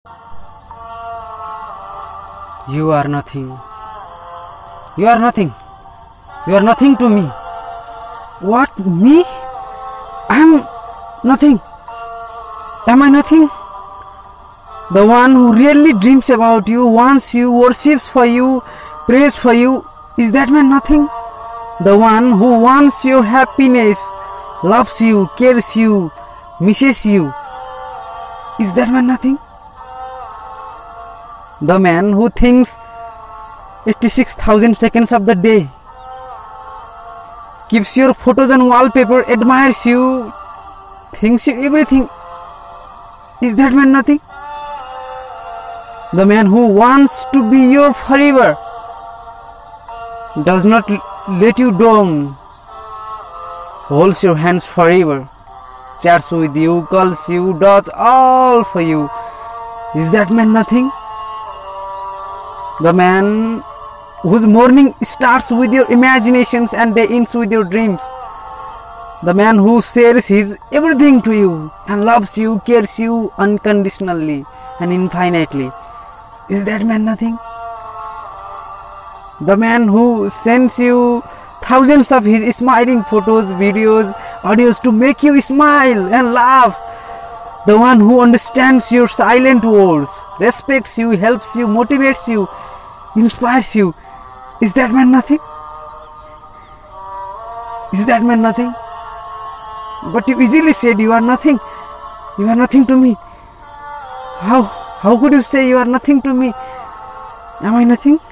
You are nothing. You are nothing. You are nothing to me. What? Me? I am nothing. Am I nothing? The one who really dreams about you, wants you, worships for you, prays for you, is that man nothing? The one who wants your happiness, loves you, cares you, misses you, is that man nothing? The man who thinks 86,000 seconds of the day, keeps your photos and wallpaper, admires you, thinks you everything, is that man nothing? The man who wants to be your forever, does not let you down, holds your hands forever, chats with you, calls you, does all for you, is that man nothing? The man whose morning starts with your imaginations and day ends with your dreams, the man who shares his everything to you and loves you, cares you unconditionally and infinitely, is that man nothing? The man who sends you thousands of his smiling photos, videos, audios to make you smile and laugh, the one who understands your silent words, respects you, helps you, motivates you, inspires you, is that man nothing? Is that man nothing? But you easily said you are nothing. You are nothing to me. How could you say you are nothing to me? Am I nothing?